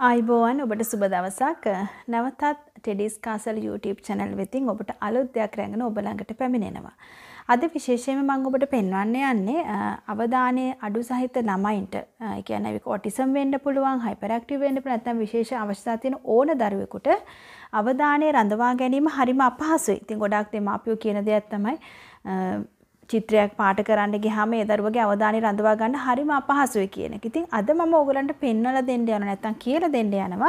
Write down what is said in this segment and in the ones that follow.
ආයිබෝවන් ඔබට සුබ දවසක්. නැවතත් ටෙඩිස් කාසල් YouTube channel වෙතින් ඔබට අලුත් දෙයක් රැගෙන ඔබ ළඟට පැමිණෙනවා. අද විශේෂයෙන්ම මම ඔබට පෙන්වන්න යන්නේ අවධානයේ අඩු සහිත ළමයින්ට, ඒ කියන්නේ ඔටිසම් වෙන්න පුළුවන්, හයිපර් ඇක්ටිව් වෙන්න පුළුවන්, නැත්නම් විශේෂ අවශ්‍යතා තියෙන ඕන දරුවෙකුට අවධානය රඳවා ගැනීම හරිම අපහසුයි. ඉතින් ගොඩාක් දෙමාපියෝ කියන දෙයක් තමයි චිත්‍රයක් පාට කරන්න ගියාම ඒ දරුවගේ අවධානය රඳවා ගන්න හරිම අපහසුයි කියන එක. ඉතින් අද මම ඕගලන්ට පෙන්වලා දෙන්න යනවා, නැත්නම් කියලා දෙන්න යනවා.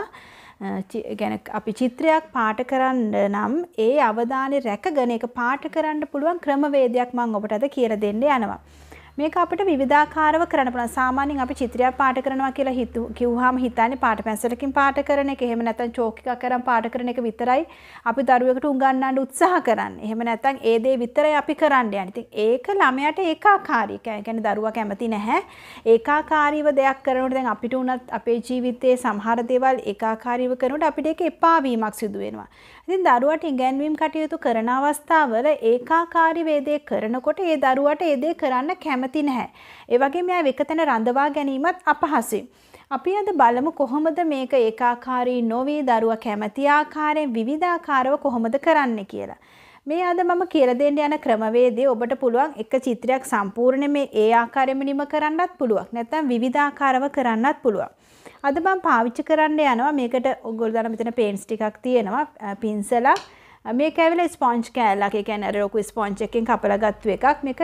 අපි චිත්‍රයක් පාට කරන්න නම් ඒ අවධානය රැකගෙන ඒක පාට කරන්න පුළුවන් ක්‍රමවේදයක් මම ඔබට අද කියලා දෙන්න යනවා. මේක අපිට විවිධාකාරව කරන්න පුළුවන්. සාමාන්‍යයෙන් අපි චිත්‍රයක් පාට කරනවා කියලා කිව්වහම හිතන්නේ පාට පැන්සලකින් පාට කරන එක. එහෙම නැත්නම් චෝක් එකක් අරන් පාට කරන එක විතරයි අපි දරුවෙකුට උගන්වන්න උත්සාහ කරන්නේ. එහෙම නැත්නම් ඒ දේ විතරයි අපි කරන්න යන්නේ. ඉතින් ඒක ළමයාට ඒකාකාරී. ඒ කියන්නේ දරුවා කැමති නැහැ. ඒකාකාරීව දෙයක් කරනකොට දැන් අපිට උනත් අපේ ජීවිතයේ සමහර දේවල් ඒකාකාරීව කරනකොට අපිට ඒක එපා වීමක් සිදු වෙනවා. ඉතින් දරුවට ඉගැන්වීම් කටයුතු කරන අවස්ථාවල ඒකාකාරී වේදේ කරනකොට ඒ දරුවට ඒ දේ කරන්න කැමති නැහැ. ඒ වගේම එයා එකතැන රඳවා ගැනීමත් අපහසුයි. අපි අද බලමු කොහොමද මේක ඒකාකාරී නොවි දරුවා කැමති ආකාරයෙන් විවිධාකාරව කොහොමද කරන්නේ කියලා. මේ අද මම කියලා දෙන්න යන ක්‍රමවේදය ඔබට පුළුවන් එක චිත්‍රයක් සම්පූර්ණයෙන්ම ඒ ආකාරයෙන්ම නිම කරන්නත් පුළුවන්. නැත්නම් විවිධාකාරව කරන්නත් පුළුවන්. අද මම පාවිච්චි කරන්න යනවා මේකට ඔයගොල්ලෝ දාන මෙතන පේන්ට්ස් ටිකක් තියෙනවා, පින්සලක්. මේක ඇවිල්ලා ස්පොන්ජ් කෑල්ලක්. ඒ කියන්නේ අර ලොකු ස්පොන්ජ් එකකින් කපලා ගත්තු එකක්. මේක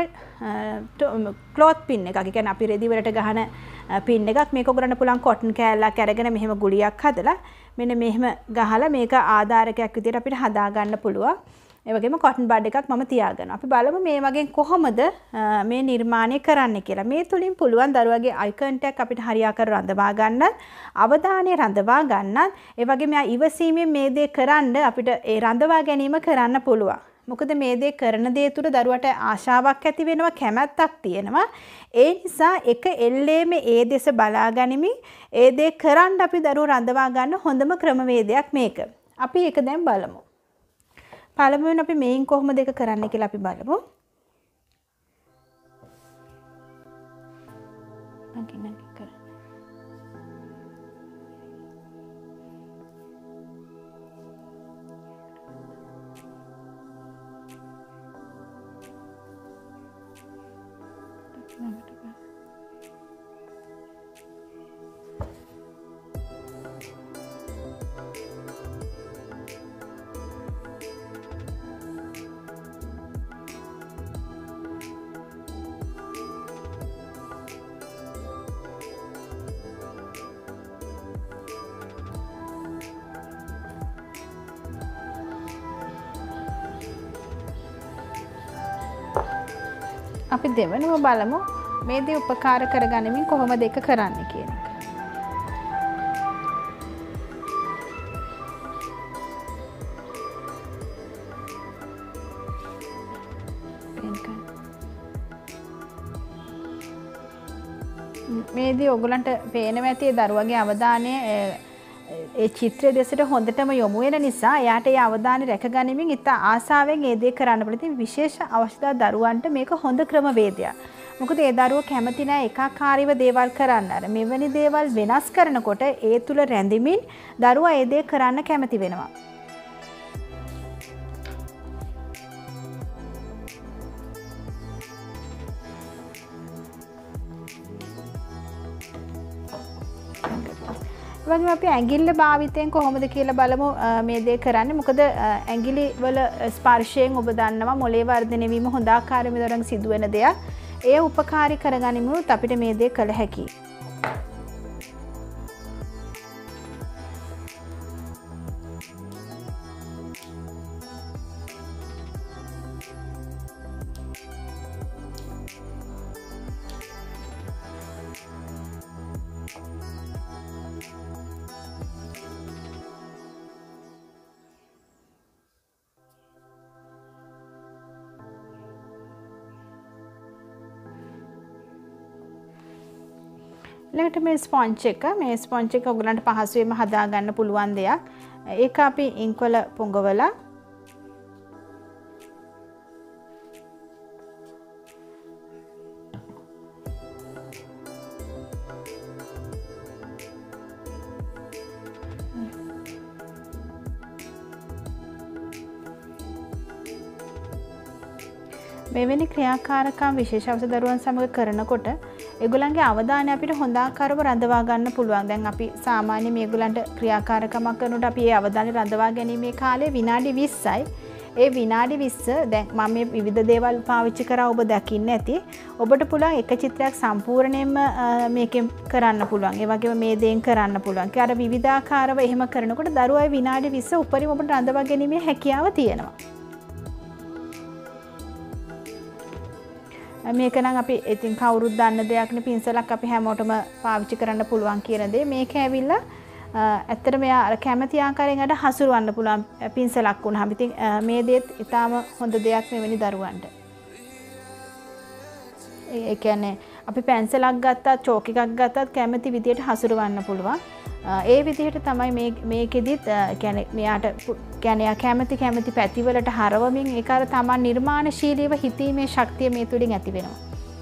ක්ලොත් පින් එකක්. ඒ කියන්නේ අපි රෙදි වලට ගහන පින් එකක්. මේක ඔයගොල්ලන්ට පුළුවන් කොටන් කෑල්ලක් අරගෙන මෙහෙම ගුලියක් හදලා මෙන්න මෙහෙම ගහලා මේක ආධාරකයක් විදිහට අපිට හදා ගන්න පුළුවන්. ඒ වගේම කොටන් බඩ් එකක් මම තියාගන්නවා. අපි බලමු මේ වගේ කොහොමද මේ නිර්මාණය කරන්න කියලා. මේ තුලින් පුළුවන් දරුවගේ අයි කන්ටැක්ට් අපිට හරියාකාරව රඳවා ගන්නත්, අවධානය රඳවා ගන්නත්, ඒ වගේම ඉවසීමෙන් මේ දේ කරන්න අපිට ඒ රඳවා ගැනීම කරන්න පුළුවන්. මොකද මේ දේ කරන දේ තුළ දරුවට ආශාවක් ඇති වෙනවා, කැමැත්තක් තියෙනවා. ඒ නිසා එක එල්ලේම ඒ දෙස බලා ගනිමින් ඒ දේ කරන්න අපි දරුවෝ රඳවා ගන්න හොඳම ක්‍රමවේදයක් මේක. අපි ඒක දැන් බලමු. පළමුවෙන් අපි මේන් කොහොමද ඒක කරන්න කියලා අපි බලමු. නගින්න කරන්න. අපි දෙවෙනිව බලමු මේ දේ උපකාර කරගනිමින් කොහොමද ඒක කරන්නේ කියන එක. මේ දේ ඔයගලන්ට පේනවා ඇති දරුවගේ අවධානය ඒ චිත්‍රය දෙසට හොඳටම යොමු වෙන නිසා එයාට ඒ අවධානය රැකගැනීමෙන් ඉතා ආසාවෙන් ඒ දේ කරන්න පුළුවන්. ඉතින් විශේෂ අවශ්‍යතා දරුවන්ට මේක හොඳ ක්‍රමවේදයක්. මොකද ඒ දරුවෝ කැමති නැහැ ඒකාකාරීව දේවල් කරන්න. අර මෙවැනි දේවල් වෙනස් කරනකොට ඒ තුල රැඳෙමින් දරුවා ඒ දේ කරන්න කැමති වෙනවා. වගේම අපි ඇඟිල්ල භාවිතයෙන් කොහොමද කියලා බලමු මේ දේ කරන්නේ. මොකද ඇඟිලි වල ස්පර්ශයෙන් ඔබ දන්නවා මොළේ වර්ධනය වීම හොඳ ආකාරයෙන්ම දරන් සිදුවෙන දෙයක්. ඒ උපකාරී කරගනිමුත් අපිට මේ දේ කළ හැකියි. ඊළඟට මේ ස්පොන්ජ් එක ඔයගලන්ට පහසුවෙන්ම හදා ගන්න පුළුවන් දෙයක්. ඒක අපි ඉන්ක් වල පොඟවලා මෙවැනි ක්‍රියාකාරකම් විශේෂ අවශ්‍ය දරුවන් සමග කරනකොට ඒගොල්ලන්ගේ අවධානය අපිට හොඳ ආකාරව රඳවා ගන්න පුළුවන්. දැන් අපි සාමාන්‍යයෙන් මේගොල්ලන්ට ක්‍රියාකාරකමක් කරනකොට අපි ඒ අවධානය රඳවා ගැනීමේ කාලය විනාඩි 20යි. ඒ විනාඩි 20 දැන් මම මේ විවිධ දේවල් පාවිච්චි කරා ඔබ දකින්න ඇති. ඔබට පුළුවන් එක චිත්‍රයක් සම්පූර්ණයෙන්ම මේකෙන් කරන්න පුළුවන්. ඒ වගේම මේ දේෙන් කරන්න පුළුවන්. ඒ අර විවිධාකාරව එහෙම කරනකොට දරුවා විනාඩි 20 උපරිම ඔබට රඳවා ගැනීමේ හැකියාව තියෙනවා. මේක නම් අපි ඉතින් කවුරුත් දන්න දෙයක් නේ පින්සලක් අපි හැමෝටම පාවිච්චි කරන්න පුළුවන් කියන දේ. මේක ඇවිල්ලා ඇත්තට මෙයා කැමති ආකාරයෙන් අර හසුරවන්න පුළුවන් පින්සලක් වුණාම. ඉතින් මේ දේත් ඊටාම හොඳ දෙයක් මෙවැනි දරුවන්ට. ඒ කියන්නේ අපි පැන්සලක් ගත්තත් චෝක් එකක් ගත්තත් කැමති විදියට හසුරවන්න පුළුවන්. ඒ විදිහට තමයි මේකෙදිත් කියන්නේ මෙයාට කියන්නේ කැමති පැතිවලට හරවමින් ඒක අර තමන් නිර්මාණශීලීව හිතීමේ ශක්තිය මේ තුලින් ඇති වෙනවා.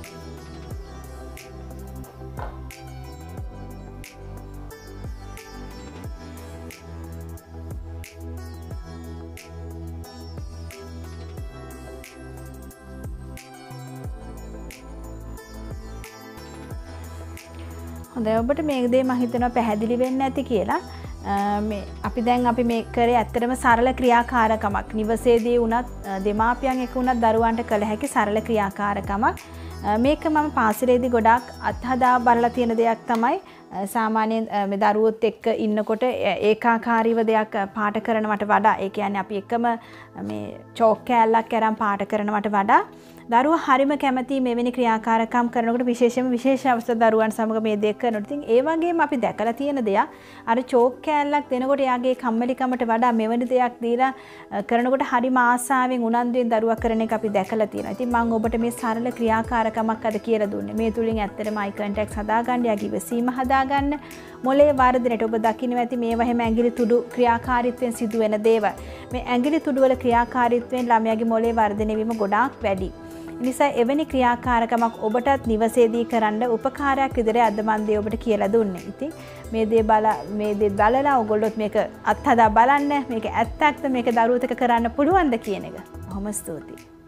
හොඳයි ඔබට මේ දේ මම හිතනවා පැහැදිලි වෙන්න ඇති කියලා. මේ අපි මේ කරේ ඇත්තටම සරල ක්‍රියාකාරකමක්. නිවසේදී වුණත් දෙමාපියන් එක්ක වුණත් දරුවන්ට කළ හැකි සරල ක්‍රියාකාරකමක්. මේක මම පාසලේදී ගොඩාක් අත්හදා බලලා තියෙන දෙයක් තමයි. සාමාන්‍යයෙන් මේ දරුවොත් එක්ක ඉන්නකොට ඒකාකාරීව දෙයක් පාಠ කරනවට වඩා ඒ කියන්නේ අපි එකම මේ චෝක් කෑල්ලක් අරන් පාඨ කරනවට වඩා දරුවා හරිම කැමති මෙවැනි ක්‍රියාකාරකම් කරනකොට විශේෂයෙන්ම විශේෂ අවස්ථා දරුවන් සමග මේ දෙක කරනකොට ඉතින් ඒ වගේම අපි දැකලා තියෙන දෙයක් අර චෝක් කෑල්ලක් දෙනකොට එයාගේ කම්මැලිකමට වඩා මෙවැනි දෙයක් දීලා කරනකොට හරිම ආසාවෙන් උනන්දුවෙන් දරුවා කරන එක අපි දැකලා තියෙනවා. ඉතින් මම ඔබට මේ සරල ක්‍රියාකාරකමක් අද කියලා දුන්නේ. මේ තුලින් ඇත්තටම අයි කන්ටැක්ට්ස් හදාගන්න යාගේ ඉවසීම හදාගන්න මොලේ වර්ධනයට ඔබ දකින්න ඇති මේවා හැම ඇඟිලි තුඩු ක්‍රියාකාරීත්වයෙන් සිදුවෙන දේවල්. මේ ඇඟිලි තුඩු වල ක්‍රියාකාරීත්වයෙන් ළමයාගේ මොලේ වර්ධනය වීම ගොඩාක් වැඩි. නිසා එවැනි ක්‍රියාකාරකමක් ඔබටත් නිවසේදී කරන්න උපකාරයක් විදිහට අද මම දේ ඔබට කියලා දුන්නේ. ඉතින් මේ දේ බලලා ඔයගොල්ලොත් මේක අත්හදා බලන්න මේක ඇත්තක්ද මේක දරුවොත් එක්ක කරන්න පුළුවන්ද කියන එක. බොහොම ස්තුතියි.